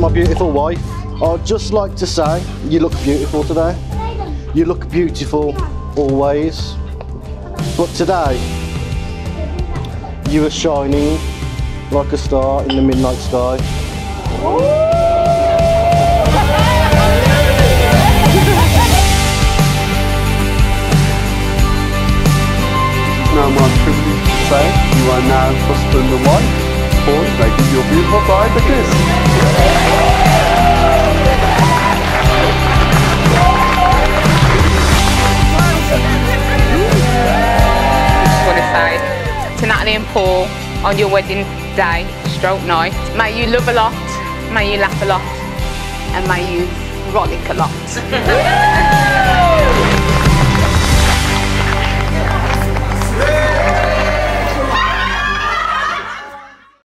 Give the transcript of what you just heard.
my beautiful wife, I'd just like to say, you look beautiful today. You look beautiful always. But today, you are shining like a star in the midnight sky. It's now my privilege to say you are now husband and wife. Boys, they give your beautiful bride a kiss. I just want to say to Natalie and Paul on your wedding day, stroke night, may you love a lot, may you laugh a lot, and may you frolic a lot.